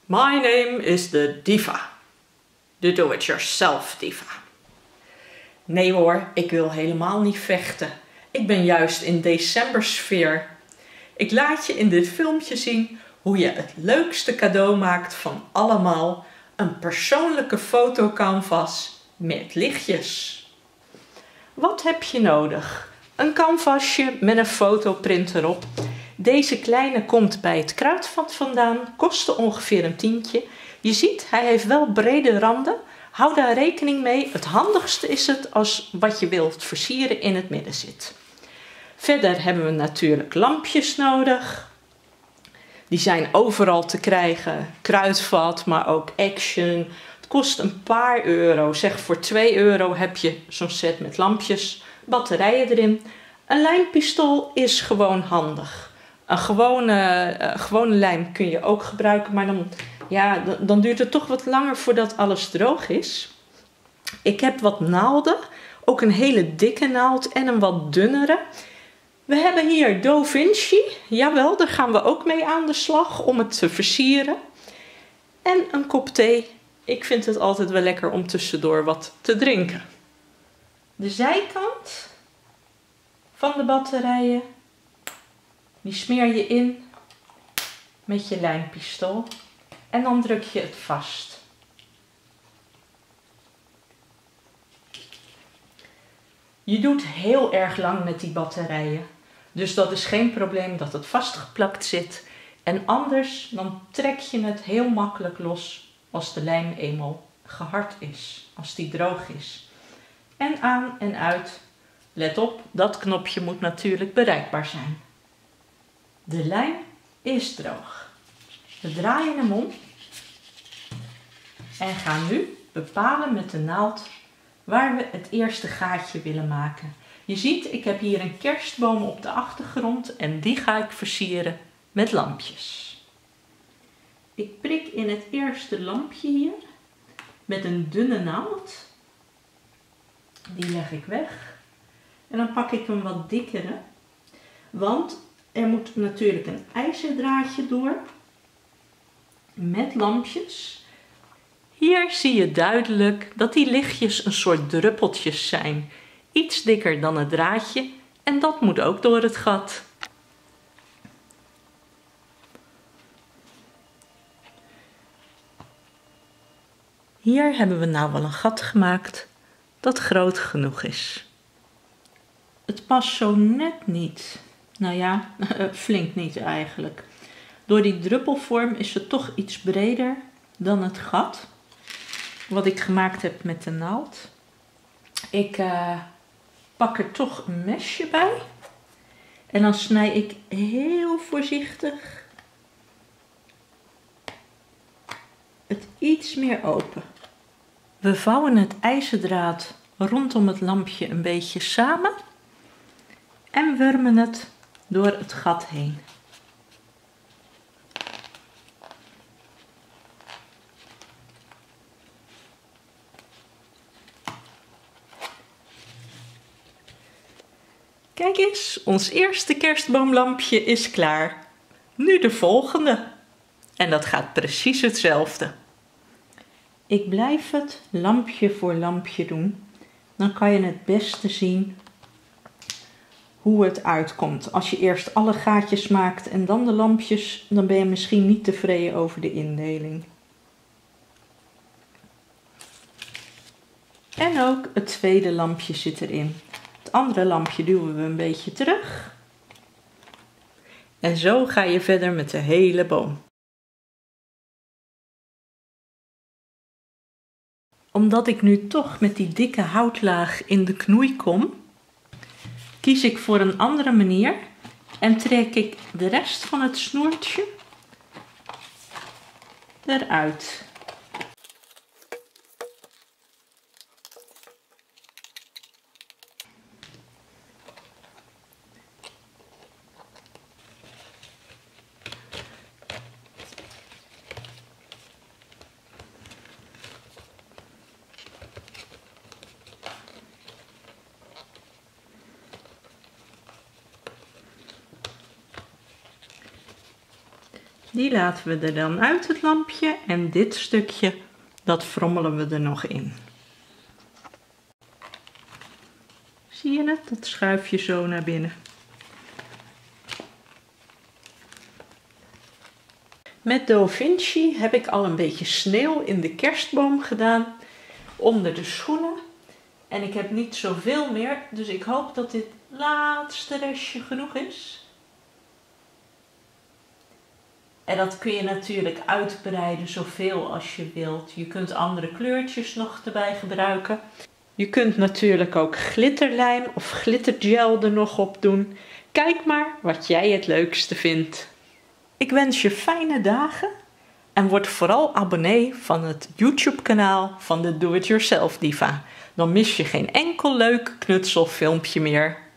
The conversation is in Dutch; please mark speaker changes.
Speaker 1: My name is the Diva. De do-it-yourself diva. Nee hoor, ik wil helemaal niet vechten. Ik ben juist in decembersfeer. Ik laat je in dit filmpje zien hoe je het leukste cadeau maakt van allemaal. Een persoonlijke fotocanvas met lichtjes. Wat heb je nodig? Een canvasje met een fotoprint erop. Deze kleine komt bij het Kruidvat vandaan, kostte ongeveer een tientje. Je ziet, hij heeft wel brede randen. Hou daar rekening mee. Het handigste is het als wat je wilt versieren in het midden zit. Verder hebben we natuurlijk lampjes nodig. Die zijn overal te krijgen. Kruidvat, maar ook Action. Het kost een paar euro. Zeg voor 2 euro heb je zo'n set met lampjes, batterijen erin. Een lijmpistool is gewoon handig. Een gewone lijm kun je ook gebruiken, maar dan duurt het toch wat langer voordat alles droog is. Ik heb wat naalden, ook een hele dikke naald en een wat dunnere. We hebben hier Do Vinci, jawel, daar gaan we ook mee aan de slag om het te versieren. En een kop thee. Ik vind het altijd wel lekker om tussendoor wat te drinken. De zijkant van de batterijen, die smeer je in met je lijmpistool en dan druk je het vast. Je doet heel erg lang met die batterijen, dus dat is geen probleem dat het vastgeplakt zit. En anders dan trek je het heel makkelijk los als de lijm eenmaal gehard is, als die droog is. En aan en uit. Let op, dat knopje moet natuurlijk bereikbaar zijn. De lijm is droog. We draaien hem om en gaan nu bepalen met de naald waar we het eerste gaatje willen maken. Je ziet, ik heb hier een kerstboom op de achtergrond en die ga ik versieren met lampjes. Ik prik in het eerste lampje hier met een dunne naald. Die leg ik weg. En dan pak ik een wat dikkere, want er moet natuurlijk een ijzerdraadje door met lampjes. Hier zie je duidelijk dat die lichtjes een soort druppeltjes zijn. Iets dikker dan het draadje en dat moet ook door het gat. Hier hebben we nou wel een gat gemaakt dat groot genoeg is. Het past zo net niet. Nou ja, flink niet eigenlijk. Door die druppelvorm is het toch iets breder dan het gat wat ik gemaakt heb met de naald. Ik pak er toch een mesje bij en dan snij ik heel voorzichtig het iets meer open. We vouwen het ijzerdraad rondom het lampje een beetje samen en wurmen het door het gat heen. Kijk eens, ons eerste kerstboomlampje is klaar. Nu de volgende. En dat gaat precies hetzelfde. Ik blijf het lampje voor lampje doen. Dan kan je het beste zien hoe het uitkomt. Als je eerst alle gaatjes maakt en dan de lampjes, dan ben je misschien niet tevreden over de indeling. En ook het tweede lampje zit erin. Het andere lampje duwen we een beetje terug. En zo ga je verder met de hele boom. Omdat ik nu toch met die dikke houtlaag in de knoei kom, kies ik voor een andere manier en trek ik de rest van het snoertje eruit. Die laten we er dan uit het lampje en dit stukje, dat frommelen we er nog in. Zie je het? Dat schuif je zo naar binnen. Met Da Vinci heb ik al een beetje sneeuw in de kerstboom gedaan, onder de schoenen. En ik heb niet zoveel meer, dus ik hoop dat dit laatste restje genoeg is. En dat kun je natuurlijk uitbreiden zoveel als je wilt. Je kunt andere kleurtjes nog erbij gebruiken. Je kunt natuurlijk ook glitterlijm of glittergel er nog op doen. Kijk maar wat jij het leukste vindt. Ik wens je fijne dagen en word vooral abonnee van het YouTube kanaal van de Do It Yourself Diva. Dan mis je geen enkel leuk knutselfilmpje meer.